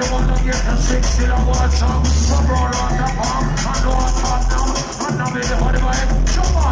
you wanna get the 6 kilowatt chunk, from broad on the palm, and on top now, and now me the body by it, jump on.